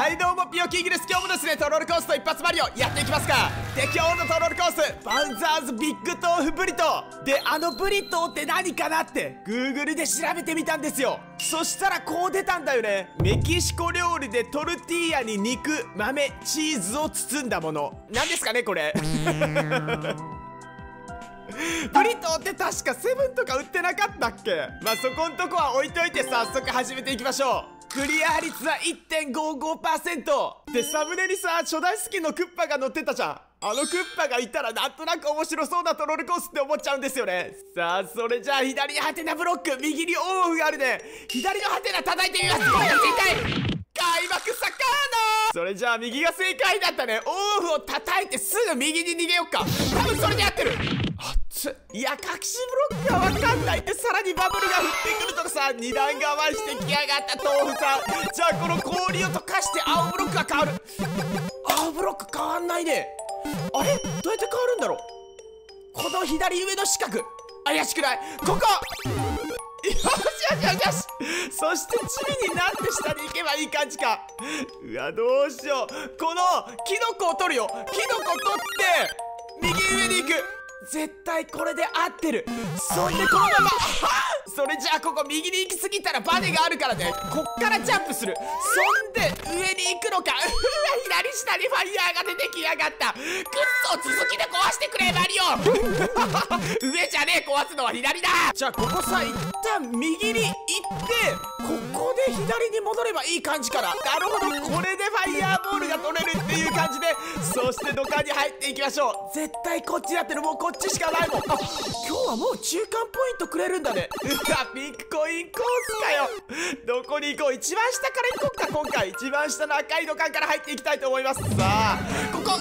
はいどうも、ピオキングです。今日もですね、トロールコースト一発マリオやっていきますか。で、今日のトロールコース、バウザーズビッグトーフブリトーで、ブリトーって何かなって Google で調べてみたんですよ。そしたらこう出たんだよね。メキシコ料理でトルティーヤに肉、豆、チーズを包んだもの。何ですかねこれ。ブリトーって確かセブンとか売ってなかったっけ。まあそこんとこは置いといて早速始めていきましょう。クリア率は 1.55% で、サムネにさ、初代スキンのクッパが乗ってたじゃん。クッパがいたらなんとなく面白そうなトロールコースって思っちゃうんですよね。さあそれじゃあ左にハテナブロック、右にオンオフがあるね。左のハテナ叩いてみます。これが正解。開幕サカーナ。それじゃあ右が正解だったね。オンオフを叩いてすぐ右に逃げよっか。多分それで合ってる。いや、隠しブロックが分かんないって、さらにバブルが降ってくるとかさ、二段構えしてきやがった豆腐さん。じゃあこの氷を溶かして青ブロックが変わる。青ブロック変わんないね。あれ、どうやって変わるんだろう。この左上の四角怪しくない？ここ。よしよしよしよし。そして地味になって下に行けばいい感じか。うわ、どうしよう。このキノコを取るよ。キノコ取って右上に行く。絶対これで合ってる。そんでこのままそれじゃあここ右に行き過ぎたらバネがあるからね。こっからジャンプする。そんで上に行くのか。うわ、左下にファイヤーが出てきやがった。くっそ、続きで壊してくれマリオ。上じゃねえ、壊すのは左だ。じゃあここさ、一旦右に行ってここで左に戻ればいい感じかな。なるほど、これでファイヤーボールが取れるっていう感じで、そして土管に入っていきましょう。絶対こっちやってる。もうこっちしかないもん。あ、今日はもう中間ポイントくれるんだね。うわ、ピンクコインコースかよ。どこに行こう。一番下から行こうか。今回一番下の赤い土管から入っていきたいと思います。さあここ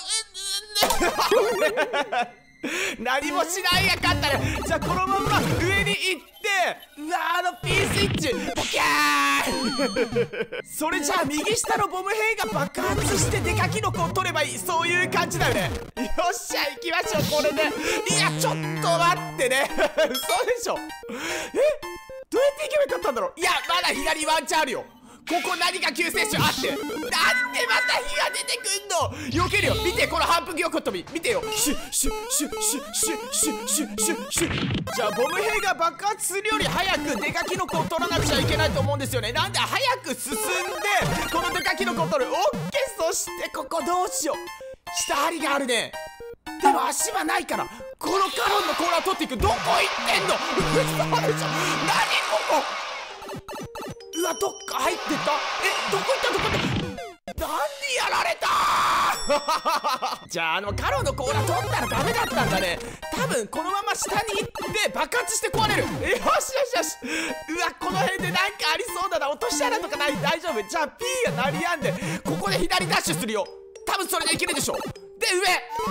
何もしないやかったね。じゃあこのまま上に行って、うわ、P スイッチボキャーそれじゃあ右下のボム兵が爆発してデカキノコを取ればいい。そういう感じだよね。よっしゃ、行きましょう。これで、いやちょっと待ってね。嘘でしょ。どうやって行けばよかったんだろう。いや、まだ左ワンチャンあるよ。ここ何か救世主あって。なんでまた火が出てくんの。避けるよ。見て、この反復横跳び見てよ。シュッシュッシュッシュッシュッシュッシュッシュッシュッ。じゃあボム兵が爆発するより早くデカキノコを取らなくちゃいけないと思うんですよね。なんで早く進んでこのデカキノコを取る。オッケー。そしてここどうしよう。下針があるね。でも足はないから、このカロンの甲羅を取っていく。どこ行ってんの。嘘でしょ。何ここ。うわ、どっか入ってた。どこ行った。どこ行った。何やられた。じゃあカロンの甲羅取ったらダメだったんだね。多分このまま下に行って爆発して壊れる。よしよしよし。うわ、この辺でなんかありそうだな。落とし穴とかない。大丈夫。じゃあ P が鳴りやんで、ここで左ダッシュするよ。多分それでいけるでしょ。で、上。くっ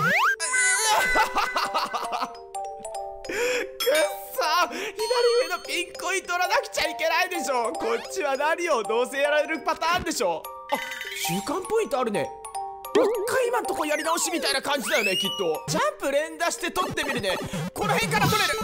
そ、左上のピンコイン取らなくちゃいけないでしょ。こっちは何をどうせやられるパターンでしょ。あ、中間ポイントあるね。もう一回今んとこやり直しみたいな感じだよね、きっと。ジャンプ連打して取ってみるね。この辺から取れる。よ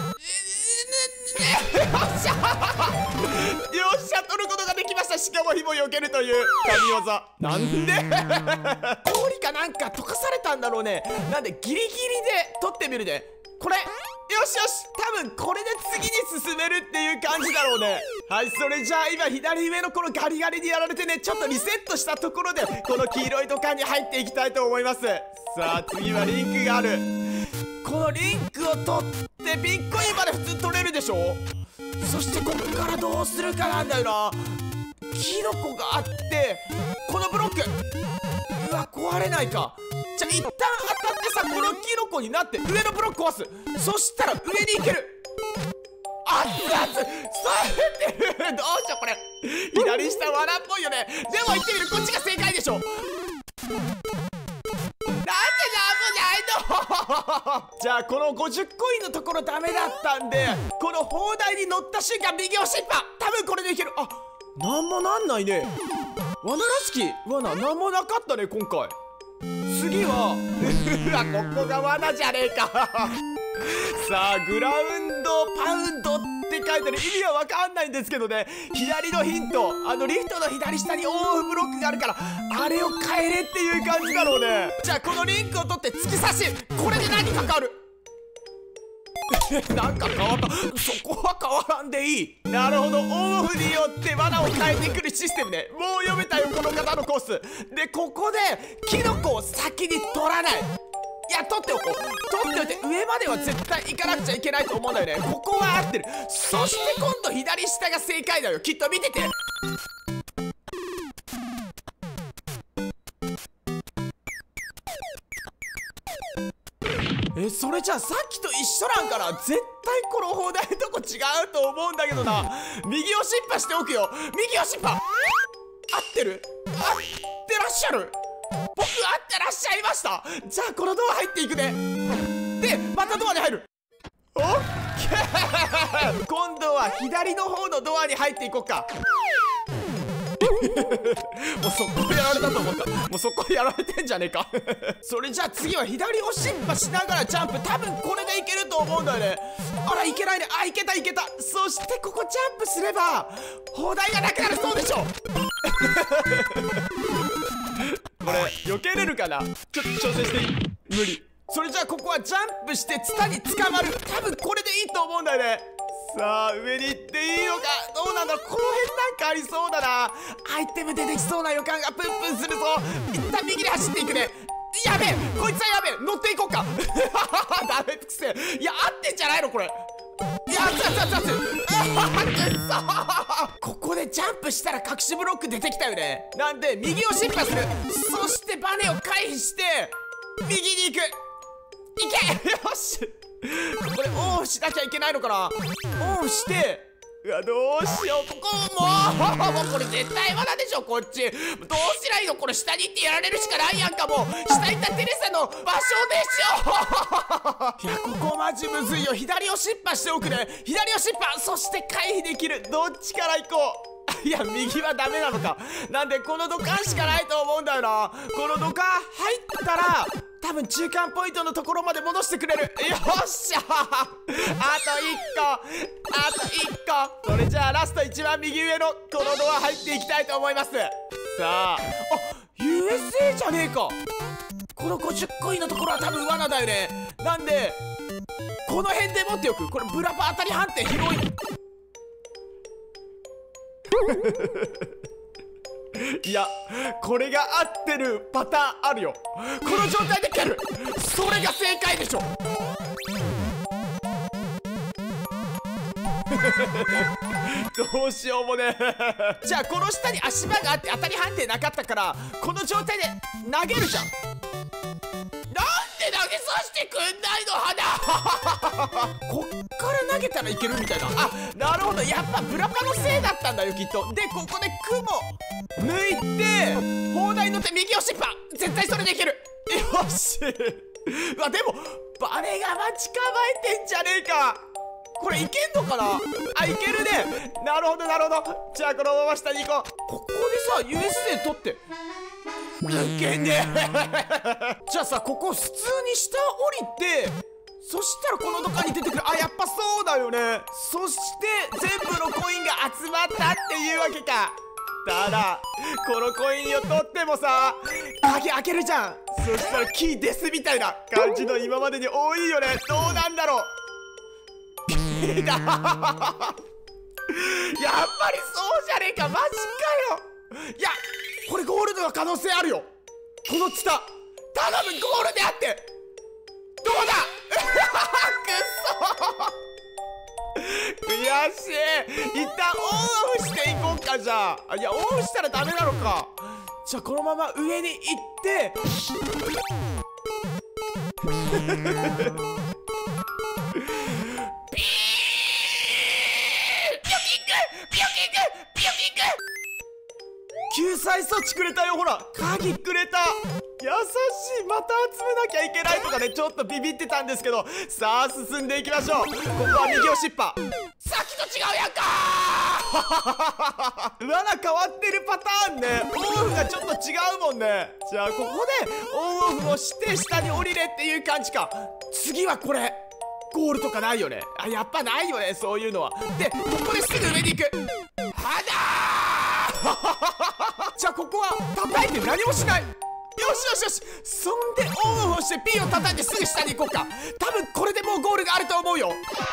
っしゃよっしゃ、取ることができました。しかも火も避けるという神業。なんで氷かなんか溶かされたんだろうね。なんでギリギリで取ってみるね。これ、よしよし。多分これで次に進めるっていう感じだろうね。はい、それじゃあ今左上のこのガリガリにやられてね、ちょっとリセットしたところでこの黄色い土管に入っていきたいと思います。さあ次はリンクがある。このリンクを取ってビッコインまで普通取れるでしょ。そしてここからどうするかなんだよな。キノコがあってこのブロック、うわ、壊れないか。じゃあ一旦当たってさ、このキノコになって上のブロック壊す。そしたら上に行ける。熱々さえてる。どうしようこれ。左下罠っぽいよね。でも行ってみる。こっちが正解でしょ。なんでなんもないの。じゃあこの50コインのところダメだったんで、この砲台に乗った瞬間右押しっぱ。多分これでいける。あ、なんもなんないね。罠らしき罠なんもなかったね今回。次はうわ、ここが罠じゃねえか。さあグラウンドパウンドっって書いてる意味はわかんないんですけどね、左のヒント、リフトの左下にオンオフブロックがあるから、あれを変えれっていう感じだろうね。じゃあこのリンクを取って突き刺し、これで何か変わるなんか変わった。そこは変わらんでいい。なるほど、オンオフによって罠を変えてくるシステムね。もう読めたよこの方のコースで。ここでキノコを先に取らない。いや、取っておこう。取っておいて上までは絶対行かなくちゃいけないと思うんだよね。ここは合ってる。そして今度左下が正解だよ。きっと見てて。それじゃあさっきと一緒なんかな。絶対この砲台のとこ違うと思うんだけどな。右をシッパしておくよ。右をシッパ合ってる？合ってらっしゃる？僕合ってらっしゃいました。じゃあこのドア入っていくね。でまたドアに入る。オッケー今度は左の方のドアに入っていこうか。もうそこやられたと思った。もうそこやられてんじゃねえかそれじゃあ次は左をシッパしながらジャンプ。多分これでいけると思うんだよね。あらいけないね。あ、いけたいけた。そしてここジャンプすれば砲台がなくなるそうでしょこれ避けれるかな。ちょっと挑戦していい？無理。それじゃあここはジャンプしてツタに捕まる。多分これでいいと思うんだよね。さあ上に行っていいのかどうなんだろう。この辺なんかありそうだな。アイテム出てきそうな予感がプンプンするぞ。一旦右に走っていくね。やべえ、こいつはやべえ。乗っていこうかダメくせ。いや合ってんじゃないのこれ。いや熱くそここでジャンプしたら隠しブロック出てきたよね。なんで右をシッパする。そしてバネを回避して右に行く。いけよしこれオンしなきゃいけないのかな。オンして、うわどうしよう。ここもうこれ絶対罠でしょこっち。どうしないのこれ。下に行ってやられるしかないやんか。もう下行ったテレサの場所でしょいやここマジむずいよ。左をシッパしておくね。左をシッパ、そして回避できる。どっちから行こういや右はダメなのか。なんでこの土管しかないと思うんだよな。この土管入ったら多分中間ポイントのところまで戻してくれる。よっしゃあと1個あと1個。それじゃあラスト一番右上のこのドア入っていきたいと思います。さあUSA じゃねえか。この50コインのところは多分罠だよね。なんでこの辺で持っておく。これブラパ当たり判定広いいやこれが合ってるパターンあるよ。この状態で蹴る。それが正解でしょどうしようもねじゃあこの下に足場があって当たり判定なかったからこの状態で投げるじゃん。投げさせてくんないの花こっから投げたらいけるみたいな。あ、なるほど。やっぱブラパのせいだったんだよきっと。でここで雲抜いて砲台乗って右をシッパ。絶対それでいける。よしうわでもバネが待ち構えてんじゃねえか。これいけんのかな。あ、いけるね。なるほどなるほど。じゃあこのまま下に行こう。ここでさ USA 取って抜けねえじゃあさここ普通に下降りてそしたらこの土管に出てくる。あ、やっぱそうだよね。そして全部のコインが集まったっていうわけか。ただこのコインを取ってもさ鍵開けるじゃん。そしたらキーデスみたいな感じの今までに多いよね。どうなんだろうやっぱりそうじゃねえか。マジかよ。いやこれゴールドの可能性あるよ。このツタ頼むゴールであってどうだくっそ悔しい。一旦オンオフしていこうか。じゃあいやオンオフしたらダメなのか。じゃあこのまま上に行って救済措置くれたよ。ほら鍵くれた。優しい。また集めなきゃいけないとかねちょっとビビってたんですけど。さあ進んでいきましょう。ここは右をシッパ。さっきと違うやんか罠変わってるパターンね。オンオフがちょっと違うもんね。じゃあここでオンオフをして下に降りれっていう感じか。次はこれゴールとかないよね。あ、やっぱないよね、そういうのは。で、ここですぐ上に行く。はだーじゃあここは叩いて何もしない。よしよしよし。そんでオンを押して P を叩いてすぐ下に行こうか。多分これでもうゴールがあると思うよ。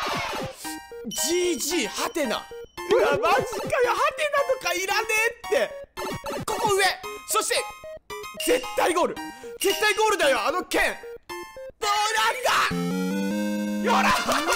GG ハテナ。うわマジかよ、ハテナとかいらねえって。ここ上、そして絶対ゴール、絶対ゴールだよ。あの剣どうなんだよら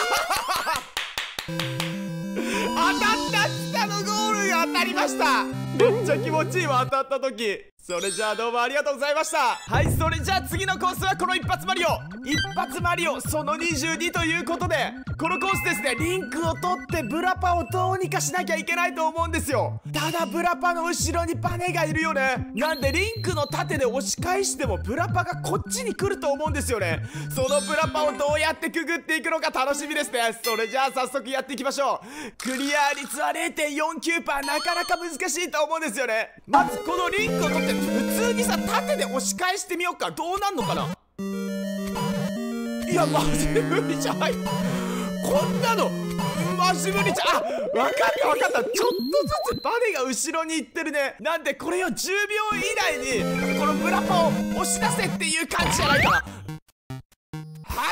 当たった、下のゴールが当たりました。めっちゃ気持ちいいわ、当たった時。それじゃあどうもありがとうございました。はい、それじゃあ次のコースはこの一発マリオ。一発マリオその22ということで、このコースですね、リンクを取ってブラパをどうにかしなきゃいけないと思うんですよ。ただブラパの後ろにバネがいるよね。なんでリンクの盾で押し返してもブラパがこっちに来ると思うんですよね。そのブラパをどうやってくぐっていくのか楽しみですね。それじゃあ早速やっていきましょう。クリア率は 0.49%、 なかなか難しいと思うんですよね。まずこのリンクを取って普通にさ縦で押し返してみようか。どうなんのかな。いやマジ無理じゃない、こんなのマジ無理じゃん。あ、分かった分かった。ちょっとずつバネが後ろに行ってるね。なんでこれを10秒以内にこのブラパを押し出せっていう感じじゃないかな。は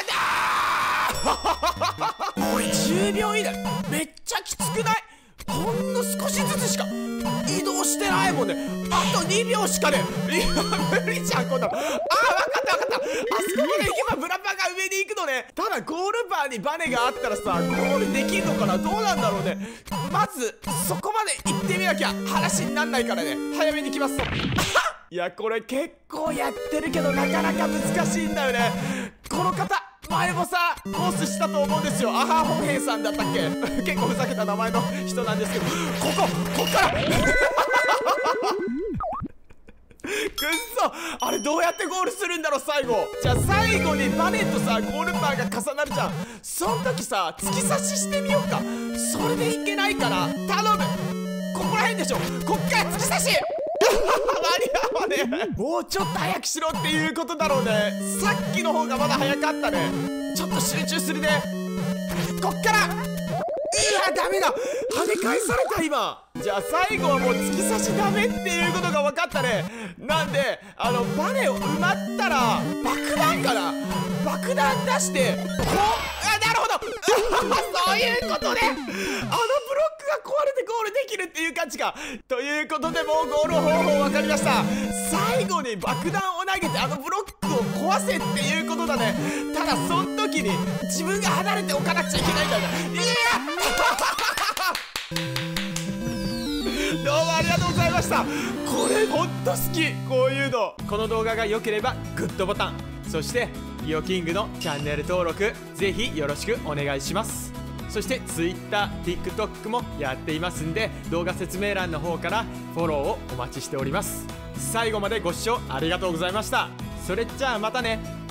だーこれ10秒以内めっちゃきつくない？ほんの少しずつしか移動してないもんね。あと2秒しかね。いや無理じゃんこんなの。あー分かった分かった。あそこまで行けばブラパが上に行くのね。ただゴールバーにバネがあったらさ、ゴールできんのかな。どうなんだろうね。まずそこまで行ってみなきゃ話になんないからね。早めに来ます。いやこれ結構やってるけどなかなか難しいんだよね。この方前もさコースしたと思うんですよ。アハ本兵さんだったっけ結構ふざけた名前の人なんですけど、こっからくっそ、あれどうやってゴールするんだろう最後。じゃあ最後にバネとさゴールバーが重なるじゃん。そん時さ突き刺ししてみようか。それでいけないから頼む。ここら辺でしょ。こっから突き刺し間に合わねえ。もうちょっと早くしろっていうことだろうね。さっきの方がまだ早かったね。ちょっと集中するね。こっからダメだ、跳ね返された今。じゃあ最後はもう突き刺しダメっていうことが分かったね。なんでバネを埋まったら爆弾かな、爆弾出してこう、なるほどそういうことね。ブロックが壊れてゴールできるっていう感じか。ということでもうゴール方法分かりました。最後に爆弾を投げてブロックを壊せっていうことだね。ただその時に自分が離れておかなくちゃいけないんだよね。いやどうもありがとうございました。これほんと好き、こういうの。この動画が良ければグッドボタン、そしてリオキングのチャンネル登録ぜひよろしくお願いします。そして Twitter、TikTok もやっていますんで、動画説明欄の方からフォローをお待ちしております。最後までご視聴ありがとうございました。それじゃあまたね。